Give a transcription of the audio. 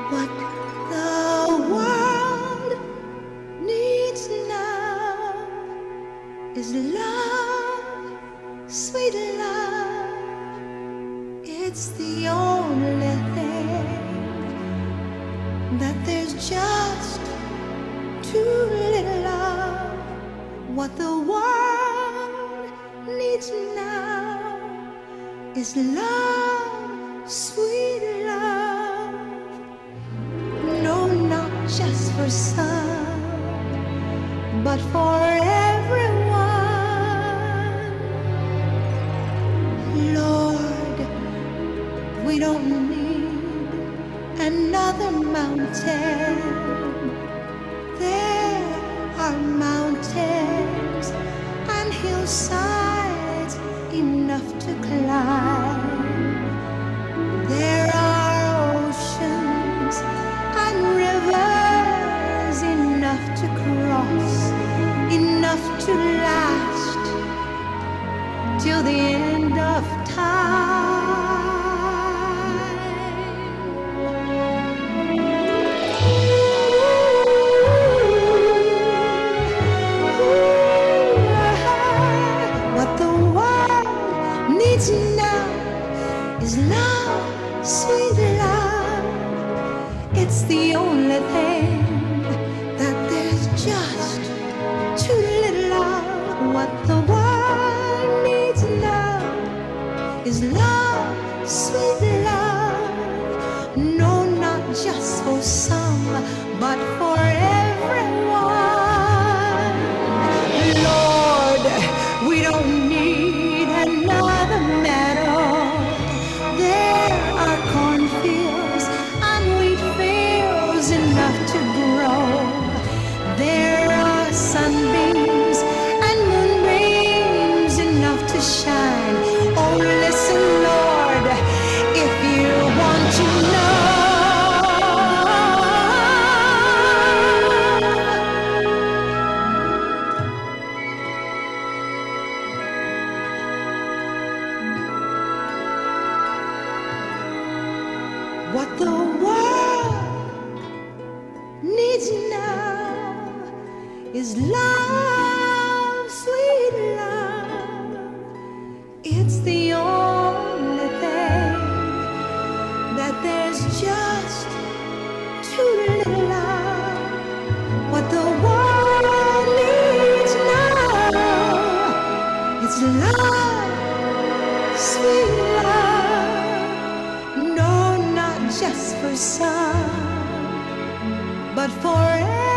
What the world needs now is love, sweet love. It's the only thing that there's just too little of. What the world needs now is love, sweet love. No, not just for some, but for everyone. Lord, we don't need another mountain. There are mountains and hillsides enough to climb. There are oceans and rivers enough to cross, enough to last till the end of time. What the world needs now is love, sweet love. It's the only thing that there's just too little of. What the world needs now is love, sweet love. No, not just for some, but for everyone. Lord, we don't need another meadow. There are cornfields and wheat fields enough to grow. There are sunbeams and moonbeams enough to shine. Oh, listen, Lord, if you want to know. What the world needs now is love, sweet love. It's the only thing that there's just too little of. What the world needs now is love, sweet love. No, not just for some, but for everyone.